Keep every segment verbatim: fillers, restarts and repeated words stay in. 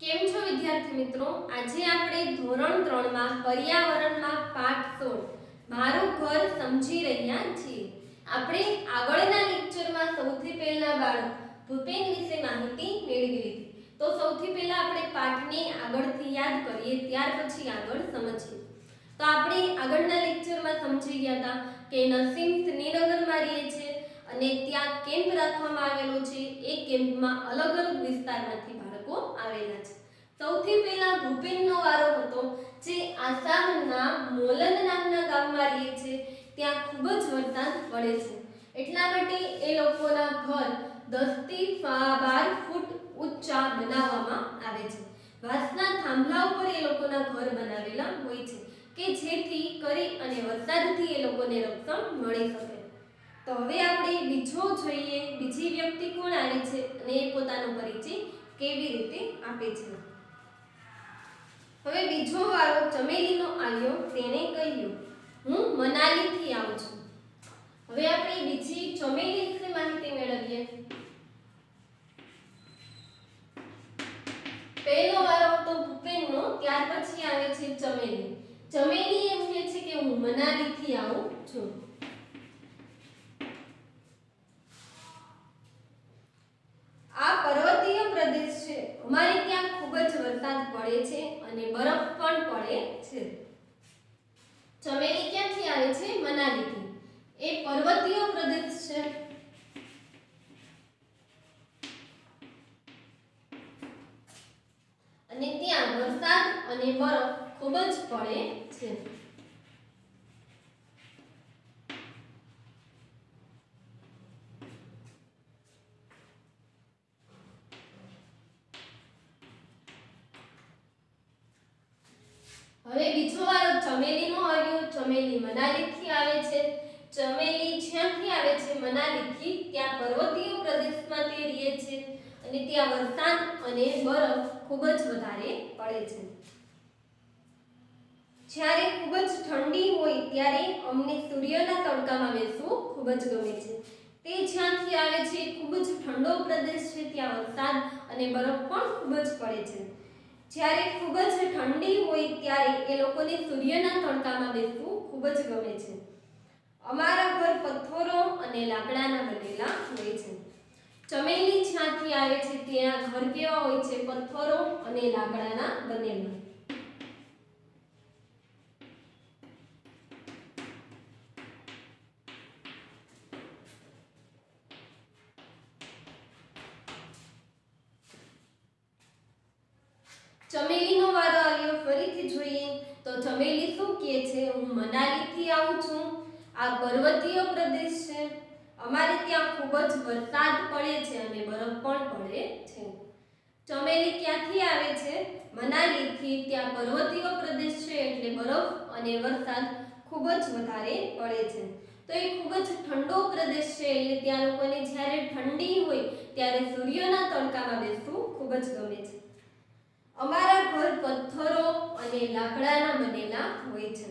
કેમ છો વિદ્યાર્થી મિત્રો? આજે આપણે ધોરણ ત્રણ માં પર્યાવરણમાં પાઠ સોળ મારું ઘર સમજી રહ્યા છીએ। આપણે આગળના લેક્ચરમાં સૌથી પહેલા બાળક ભૂપેન વિશે માહિતી મેળવી લીધી। તો સૌથી પહેલા આપણે પાઠને આગળથી યાદ કરીએ, ત્યાર પછી આગળ સમજીએ। તો આપણે આગળના લેક્ચરમાં સમજી ગયા હતા કે નસીમ શ્રીનગરમાં રહે છે અને ત્યાં કેમ્પ રાખવામાં આવેલો છે। એ કેમ્પમાં અલગ અલગ વિસ્તારમાંથી બાળકો આવેલા છે। સૌથી પહેલા ભૂપેનનો વારો હતો, જે આસામના મોલન નામના ગામમાં રહે છે। ત્યાં ખૂબ જ વરસાદ પડે છે, એટલા માટે એ લોકોના ઘર દસ થી બાર ફૂટ ઊંચા બનાવવામાં આવે છે। વાંસના થાંભલા ઉપર એ લોકોના ઘર બનાવેલા હોય છે કે જેથી કરી અને વરસાદથી એ લોકોને રક્ષણ મળી શકે। તો હવે આપણે બીજો જોઈએ, બીજી વ્યક્તિ કોણ આવે છે અને એ પોતાનો પરિચય કેવી રીતે આપે છે। હવે બીજો વારો ચમેલીનો આવ્યો। તેણે કહ્યું, હું મનાલીથી આવું છું। હવે આપણે બીજી ચમેલી વિશે માહિતી મેળવીએ। પહેલો વારો તો ભૂપેનનો, ત્યાર પછી આવે છે ચમેલી। ચમેલી એમ કહે છે કે હું મનાલીથી આવું છું। આ પર્વતીય પ્રદેશ છે, અમારે ત્યાં ખૂબ જ વરસાદ પડે છે અને બરફ પણ પડે છે। ચમેલી ક્યાંથી આવે છે? મનાલીથી। એ પર્વતીય પ્રદેશ છે અને ત્યાં વરસાદ અને બરફ ખૂબ જ પડે છે। હવે બીજો વારો ચમેલીનો આવ્યો। ચમેલી મનાલીથી આવે છે। ચમેલી જ્યાંથી આવે છે મનાલીથી, ત્યાં પર્વતીય પ્રદેશમાં તે રહે છે અને ત્યાં વરસાદ અને બરફ ખૂબ જ વધારે પડે છે। જ્યારે ખૂબ જ ઠંડી હોય ત્યારે અમને સૂર્યના તડકામાં બેસવું ખૂબ જ ગમે છે। તે જ્યાંથી આવે છે ખૂબ જ ઠંડો પ્રદેશ છે, ત્યાં વરસાદ અને બરફ પણ ખૂબ જ પડે છે। જ્યારે ખૂબ જ ઠંડી હોય ત્યારે એ લોકોને સૂર્યના તડકામાં બેસવું ખૂબ જ ગમે છે। અમારા ઘર પથ્થરો અને લાકડાના બનેલા હોય છે। ચમેલી જ્યાંથી આવે છે ત્યાં ઘર કેવા હોય છે? પથ્થરો અને લાકડાના બનેલા। ચમેલીનો વારો આવ્યો। ફરીથી જોઈએ તો ચમેલી શું કહે છે? હું મનાલીથી આવું છું। આ પર્વતીય પ્રદેશ છે, અમારે ત્યાં ખૂબ જ વરસાદ પડે છે અને બરફ પણ પડે છે। ચમેલી ક્યાંથી આવે છે? મનાલીથી। ત્યાં પર્વતીય પ્રદેશ છે એટલે બરફ અને વરસાદ ખૂબ જ વધારે પડે છે। તો એ ખૂબ જ ઠંડો પ્રદેશ છે એટલે ત્યાં લોકોને જ્યારે ઠંડી હોય ત્યારે સૂર્યના તડકામાં બેસવું ખૂબ જ ગમે છે। અમારા ઘર પથ્થરો અને લાકડાના બનેલા હોય છે।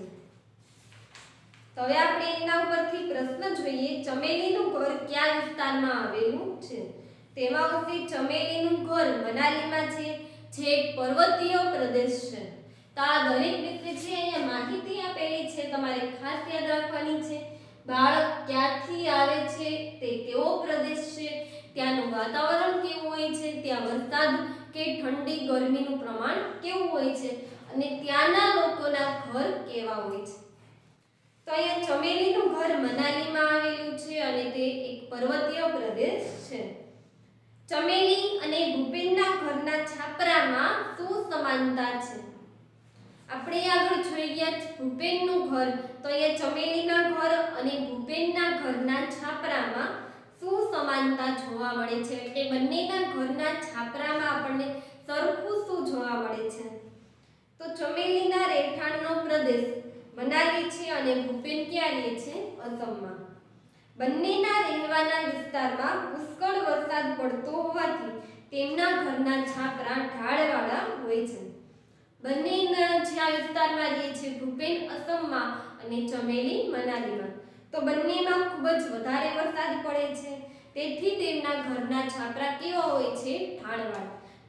તો હવે આપણે એના ઉપરથી પ્રશ્ન જોઈએ, ચમેલીનું ઘર કયા વિસ્તારમાં આવેલું છે? તેમાં આવશે ચમેલીનું ઘર મનાલીમાં છે, જે એક પર્વતીય પ્રદેશ છે। તો આ દરેક વિશે છે અહીંયા માહિતી આપેલી છે, તમારે ખાસ યાદ રાખવાની છે। બાળક ક્યાંથી આવે છે, તે કેવો પ્રદેશ છે, ત્યાંનું વાતાવરણ કેવું હોય છે, ત્યાં વરસાદ કે ઠંડી ગરમીનું પ્રમાણ કેવું હોય છે અને ત્યાંના લોકોના ઘર કેવા હોય છે। તો અહીંયા ચમેલીનું ઘર મનાલીમાં આવેલું છે અને તે એક પર્વતીય પ્રદેશ છે। ચમેલી અને ભૂપેનના ઘરના છાપરામાં શું સમાનતા છે? આપણે આગળ જોઈ ગયા ભૂપેનનું ઘર, તો અહીંયા ચમેલીના ઘર અને ભૂપેનના ઘરના છાપરામાં શું સમાનતા જોવા મળે છે? એટલે બંનેના ઘરના છાપરામાં આપણને સરખું શું જોવા મળે છે? તો ચમેલીના રહેઠાણનો પ્રદેશ મનાલી છે અને ભૂપેન ક્યાં રહે છે? અસમમાં। બંનેના રહેવાના વિસ્તારમાં પુષ્કળ વરસાદ પડતો હોવાથી તેમના ઘરના છાપરા ઢાળવાળા હોય છે। બંનેના જ્યાં વિસ્તારમાં રહે છે ભૂપેન અસમમાં અને ચમેલી મનાલીમાં, તો બંનેમાં ખૂબ જ વધારે વરસાદ પડે છે, તેથી તેમના ઘરના છાપરા કેવા હોય છે? ઢાળવાળા।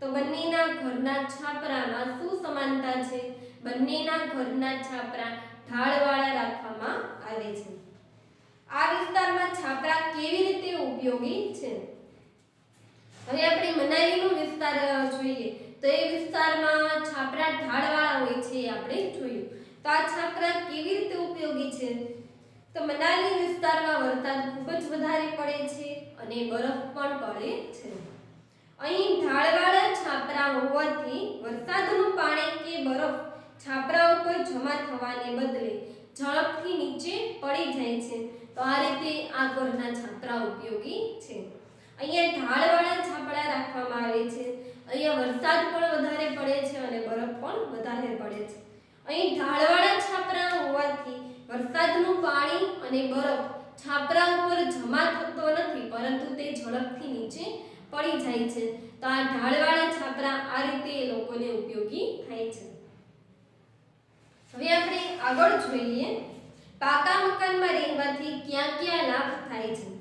તો બંનેના ઘરના છાપરામાં શું સમાનતા છે? બંનેના ઘરના છાપરા ઢાળવાળા રાખવામાં આવે છે. આ વિસ્તારમાં છાપરા કેવી રીતે ઉપયોગી છે? હવે આપણે મનાલીનો વિસ્તાર જોઈએ તો એ વિસ્તારમાં છાપરા ઢાળવાળા હોય છે એ આપણે જોયું. તો આ છાપરા કેવી રીતે ઉપયોગી છે? તો મનાલી વિસ્તારમાં વરસાદ ખૂબ જ વધારે પડે છે અને બરફ પણ પડે છે. અહીં ઢાળવાળા છાપરા હોવાથી વરસાદનું પાણી કે બરફ છાપરા ઉપર જમા થવાને બદલે ઝડપથી નીચે પડી જાય છે. તો આ રીતે આ ઘરના છાપરા ઉપયોગી છે. અહીંયા ઢાળવાળા છાપરા રાખવામાં આવે છે. અહીંયા વરસાદ પણ વધારે પડે છે અને બરફ પણ વધારે પડે છે. અહીં ઢાળવાળા છાપરા હોવાથી વરસાદનું પાણી અને બરફ છાપરા ઉપર જમા થતો નથી, પરંતુ તે ઝડપથી નીચે પડી જાય છે. તો આ ઢાળવાળા છાપરા આ રીતે એ લોકોને ઉપયોગી થાય છે. હવે આપણે આગળ જોઈએ પાકા મકાનમાં રહેવાથી ક્યાં ક્યાં લાભ થાય છે.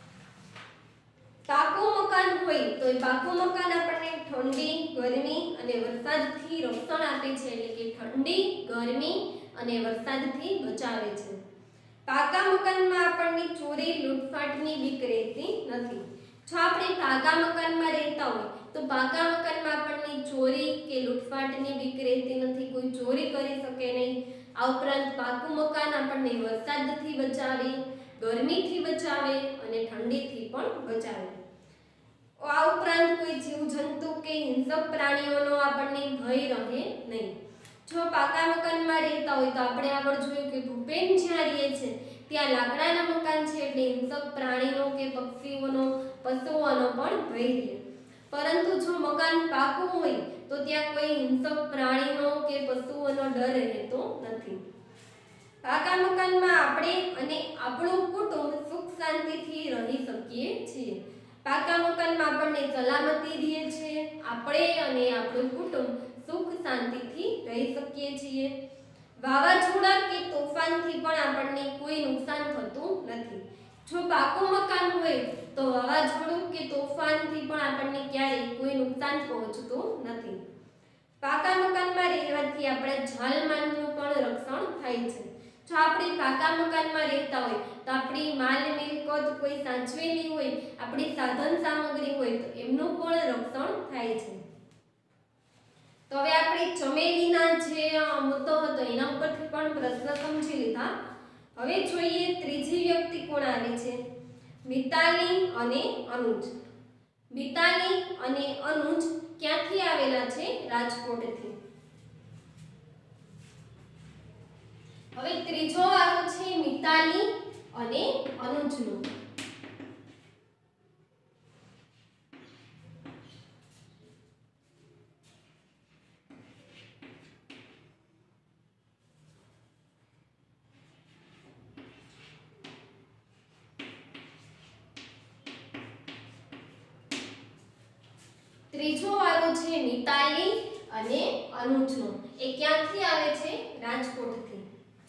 પાકું મકાન હોય તો એ પાકું મકાન આપણને ઠંડી, ગરમી અને વરસાદથી રક્ષણ આપે છે, એટલે કે ઠંડી, ગરમી અને વરસાદથી બચાવે છે. પાકા મકાનમાં આપણને ચોરી, લૂંટફાટની બીક રહેતી નથી. જો આપણે પાકા મકાનમાં રહેતા હોય તો પાકા મકાનમાં આપણને ચોરી કે લૂંટફાટની બીક રહેતી નથી, કોઈ ચોરી કરી શકે નહીં. આ ઉપરાંત પાકું મકાન આપણને વરસાદથી બચાવે, ગરમીથી બચાવે અને ઠંડીથી પણ બચાવે. આ ઉપરાંત કોઈ જીવજંતુ કે હિંસક પ્રાણીઓનો આપણને ભય રહે નહીં. જો પાકા મકાનમાં રહેતા હોય તો આપણે આગળ જોયું કે ભૂપેન જ્યાં રહે છે ત્યાં લાકડાના મકાન છે, એટલે હિંસક પ્રાણીનો કે પક્ષીઓનો, પશુઓનો પણ ભય રહે. પરંતુ જો મકાન પાકું હોય તો ત્યાં કોઈ હિંસક પ્રાણીનો કે પશુઓનો ડર રહેતો નથી. પાકા મકાનમાં આપણે અને આપણું કુટુંબ સુખ શાંતિથી રહી શકીએ છીએ. પાકા મકાનમાં આપણને સલામતી રહે છે, આપણે અને આપણું કુટુંબ સુખ શાંતિથી રહી શકીએ છીએ. વાવાઝોડા કે તોફાનથી પણ આપણને કોઈ નુકસાન થતું નથી. જો પાકું મકાન હોય તો વાવાઝોડું કે તોફાનથી પણ આપણને ક્યારેય કોઈ નુકસાન પહોંચતું નથી. પાકા મકાનમાં રહેવાથી આપણે જાનમાલનું પણ રક્ષણ થાય છે. જો આપણે પાકા મકાનમાં રહેતા હોય તો આપણી માલ મિલકત કોઈ સાચવેલી હોય, આપણી સાધન સામગ્રી હોય તો એમનું પણ રક્ષણ થાય છે. તો હવે આપણે ચમેલીના જે મુદ્દો હતો એના ઉપરથી પણ પ્રશ્ન સમજી લીધા. હવે જોઈએ ત્રીજી વ્યક્તિ કોણ આવે છે? મિતાલી અને અનુજ. મિતાલી અને અનુજ ક્યાંથી આવેલા છે? રાજકોટથી. હવે ત્રીજો વારો છે મિતાલી અને અનુજનો. ત્રીજો વારો છે મિતાલી અને અનુજનો. એ ક્યાંથી આવે છે? રાજકોટથી.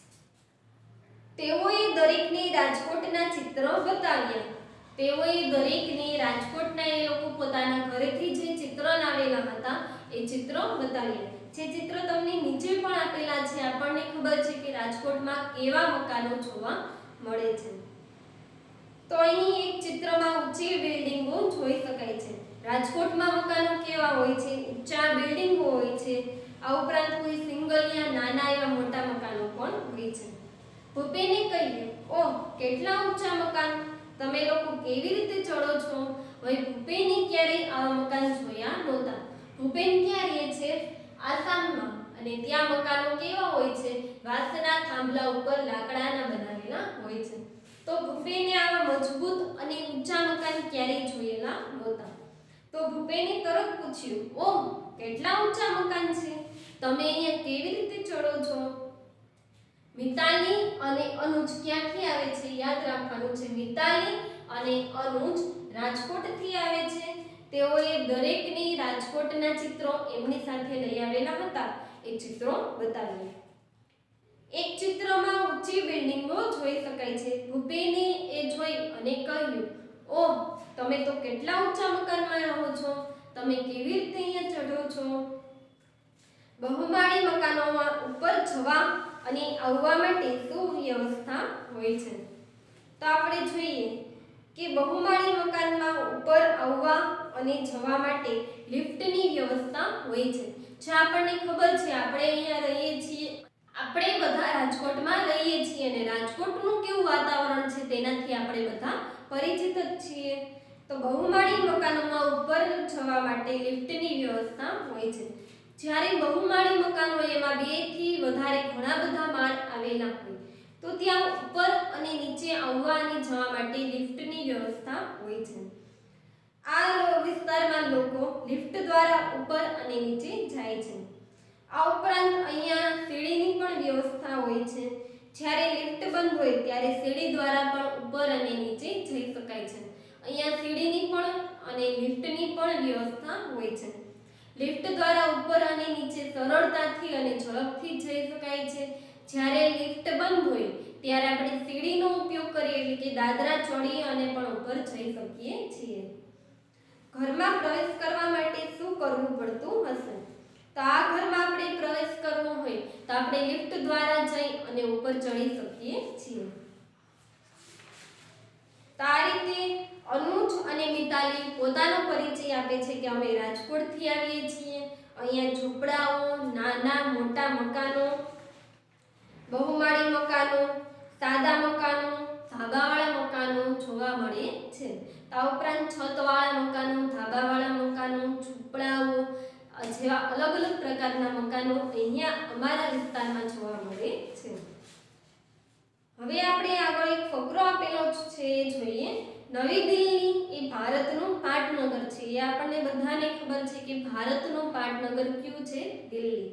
તેઓએ દરેકને રાજકોટના ચિત્ર બતાવ્યા. તેઓએ દરેકને રાજકોટના એ લોકો પોતાના ઘરેથી જે ચિત્ર લાવેલા હતા એ ચિત્ર બતાવ્યા. જે ચિત્ર તમને નીચે પણ આપેલા છે. આપણને ખબર છે કે રાજકોટમાં કેવા મકાનો જોવા મળે છે. તો અહીં એક ચિત્રમાં ઊંચી બિલ્ડિંગો જોઈ શકાય છે. રાજકોટમાં મકાનો કેવા હોય છે? ઊંચા બિલ્ડિંગો હોય છે. આ ઉપરાંત કોઈ સિંગલિયા નાના એવા મોટા મકાનો પણ હોય છે. ભૂપેને કહ્યું, ઓહ કેટલા ઊંચા મકાન, તમે લોકો કેવી રીતે ચડો છો? હવે ભૂપેને ક્યારેય આવા મકાન જોયા નહોતા. ભૂપેન ક્યાં રહે છે? આસામમાં. અને ત્યાં મકાનો કેવા હોય છે? વાંસના થાંભલા ઉપર લાકડાના બનાવેલા હોય છે. તો ભૂપેને આવા મજબૂત અને ઊંચા મકાન ક્યારેય જોયેલા નહોતા. તો ભૂપેને તરત પૂછ્યું, ઓહ કેટલા ઊંચા મકાન છે, તમે અહીંયા કેવી રીતે ચડો છો? મિતાલી અને અનુજ ક્યાંથી આવે છે? યાદ રાખવાનું છે. મિતાલી અને અનુજ રાજકોટથી આવે છે. તેઓએ દરેકને રાજકોટના ચિત્રો એમની સાથે લઈ આવેલા હતા. એ ચિત્રો બતાવ્યા. એક ચિત્રમાં ઊંચી બિલ્ડિંગો જોઈ શકાય છે. ભૂપેને એ જોઈ અને કહ્યું, ઓહ તમે તો કેટલા ઊંચા મકાનમાં રહો છો, તમે કેવી રીતે અહીંયા ચઢો છો? બહુમાળી મકાનોમાં ઉપર જવા અને આવવા માટે શું વ્યવસ્થા હોય છે? તો આપણે જોઈએ કે બહુમાળી મકાનમાં ઉપર આવવા અને જવા માટે લિફ્ટની વ્યવસ્થા હોય છે. જે આપણને ખબર છે, આપણે અહીંયા રહીએ છીએ, આપણે બધા રાજકોટમાં રહીએ છીએ અને રાજકોટનું કેવું વાતાવરણ છે તેનાથી આપણે બધા પરિચિત જ છીએ. તો બહુમાળી મકાનોમાં ઉપર જવા માટે લિફ્ટની વ્યવસ્થા હોય છે. જ્યારે બહુમાળી મકાન હોય એમાં બે થી વધારે ઘણા બધા માળ આવેલા હોય તો ત્યાં ઉપર અને નીચે આવવા અને જવા માટે લિફ્ટની વ્યવસ્થા હોય છે. આ વિસ્તારમાં લોકો લિફ્ટ દ્વારા ઉપર અને નીચે જાય છે. આ ઉપરાંત અહીંયા સીડીની પણ વ્યવસ્થા હોય છે. જ્યારે લિફ્ટ બંધ હોય ત્યારે સીડી દ્વારા પણ ઉપર અને નીચે જઈ શકાય છે. અહીંયા સીડીની પણ અને લિફ્ટની પણ વ્યવસ્થા હોય છે. લિફ્ટ દ્વારા ઉપર અને નીચે સરળતાથી અને ઝડપથી જઈ શકાય છે. જ્યારે લિફ્ટ બંધ હોય ત્યારે આપણે સીડીનો ઉપયોગ કરીએ એટલે કે દાદરા ચડી અને પણ ઉપર જઈ શકીએ છીએ. ઘરમાં પ્રવેશ કરવા માટે શું કરવું પડતું હશે? તો આ ઘરમાં આપણે પ્રવેશ કરવો હોય તો આપણે લિફ્ટ દ્વારા જઈ અને ઉપર ચડી શકીએ છીએ. તો આ રીતે અનુજ અને મિતાલી પોતાનો પરિચય આપે છે કે અમે રાજકોટથી આવીએ છીએ. અહીંયા ઝૂંપડાઓ, નાના મોટા મકાનો, બહુમાળી મકાનો, સાદા મકાનો, ધાબાવાળા મકાનો જોવા મળે છે. આ ઉપરાંત છતવાળા મકાનો, ધાબાવાળા મકાનો, ઝૂંપડાઓ જેવા અલગ અલગ પ્રકારના મકાનો અહીંયા અમારા વિસ્તારમાં જોવા મળે છે. હવે આપણે આગળ એક ફકરો આપેલો છે એ જોઈએ. નવી દિલ્હી એ ભારતનું પાટનગર છે. એ આપણને બધાને ખબર છે કે ભારતનું પાટનગર કયું છે? દિલ્હી.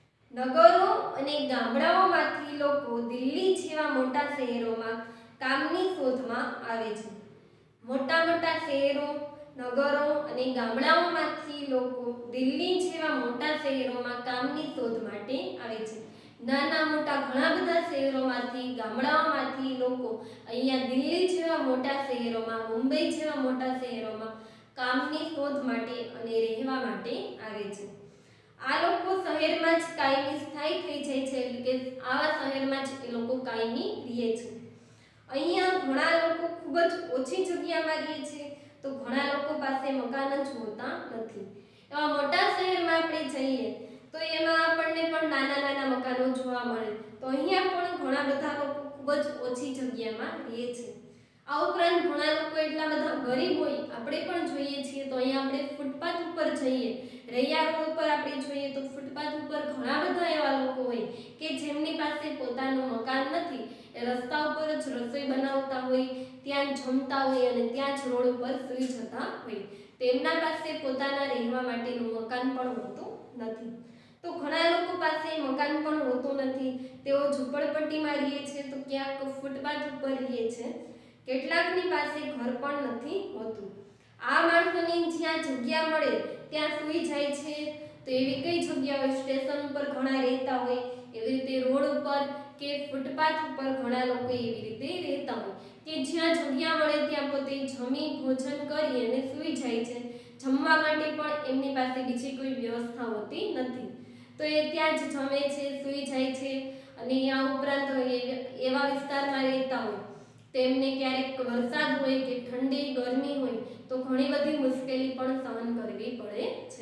નગરો અને ગામડાઓમાંથી લોકો દિલ્હી જેવા મોટા શહેરોમાં કામની શોધમાં આવે છે. મોટા મોટા શહેરો, નગરો અને ગામડાઓમાંથી લોકો દિલ્હી જેવા મોટા શહેરોમાં કામની શોધ માટે આવે છે. નાના મોટા ઘણા બધા શહેરોમાંથી, ગામડાઓમાંથી લોકો અહીંયા દિલ્હી જેવા મોટા શહેરોમાં, મુંબઈ જેવા મોટા શહેરોમાં કામની શોધ માટે અને રહેવા માટે આવે છે. આ લોકો શહેરમાં જ કાયમી સ્થાયી થઈ જાય છે એટલે કે આવા શહેરમાં જ એ લોકો કાયમી રહે છે. અહીંયા ઘણા લોકો ખૂબ જ ઓછી જગ્યામાં રહે છે તો ઘણા લોકો પાસે મકાન જ હોતા નથી. એવા મોટા શહેરમાં આપણે જઈએ તો એમાં આપણને પણ નાના નાના મકાનો જોવા મળે. તો અહીંયા પણ ઘણા બધા લોકો ખૂબ જ ઓછી જગ્યામાં રહે છે. આ ઉપરાંત ઘણા લોકો એટલા બધા ગરીબ હોય આપણે પણ જોઈએ છીએ તો અહીંયા આપણે ફૂટપાથ ઉપર જઈએ, રૈયા રોડ ઉપર આપણે જોઈએ તો ફૂટપાથ ઉપર ઘણા બધા એવા લોકો હોય કે જેમની પાસે પોતાનું મકાન નથી, એ રસ્તા ઉપર જ રસોઈ બનાવતા હોય, ત્યાં જમતા હોય અને ત્યાં જ રોડ ઉપર સૂઈ જતા હોય. તેમના પાસે પોતાના રહેવા માટેનું મકાન પણ હોતું નથી. તો ઘણા લોકો પાસે મકાન પણ હોતું નથી. તેઓ ઝૂંપડપટ્ટીમાં રહે છે તો ક્યાંક ફૂટપાથ ઉપર રહે છે. કેટલાકની પાસે ઘર પણ નથી હોતું. આ માણસોને જ્યાં જગ્યા મળે ત્યાં સૂઈ જાય છે. તો એવી કઈ જગ્યા હોય? સ્ટેશન ઉપર ઘણા રહેતા હોય, એવી રીતે રોડ ઉપર કે ફૂટપાથ ઉપર ઘણા લોકો એવી રીતે રહેતા હોય કે જ્યાં જગ્યા મળે ત્યાં પોતે જમી ભોજન કરી અને સૂઈ જાય છે. જમવા માટે પણ એમની પાસે બીજી કોઈ વ્યવસ્થા હોતી નથી તો એ ત્યાં જ જમે છે, સૂઈ જાય છે. અને આ ઉપરાંત એવા વિસ્તારમાં રહેતા હોય તેમને ક્યારેક વરસાદ હોય કે ઠંડી ગરમી હોય તો ઘણી બધી મુશ્કેલી પણ સહન કરવી પડે છે.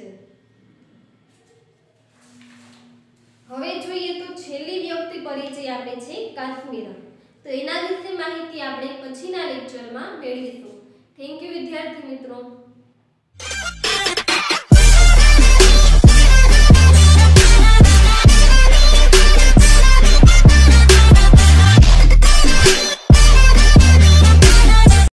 હવે જોઈએ તો છેલ્લી વ્યક્તિ પરિચય આપે છે કાશ્મીરા. તો એના વિશે માહિતી આપણે પછીના લેક્ચરમાં મેળવીશું. થેન્ક યુ વિદ્યાર્થી મિત્રો.